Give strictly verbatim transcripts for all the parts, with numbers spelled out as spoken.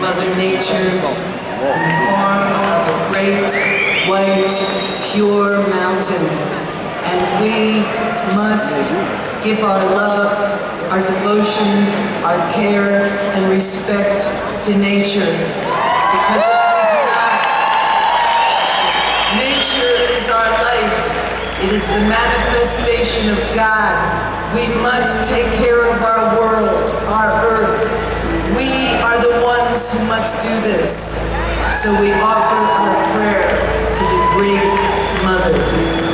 Mother Nature in the form of a great, white, pure mountain. And we must give our love, our devotion, our care, and respect to nature. Because if we do not, nature is our life. It is the manifestation of God. We must take care of our world, our earth. We are the ones who must do this. So we offer our prayer to the Great Mother.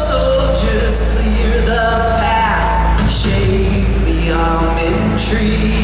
Tree.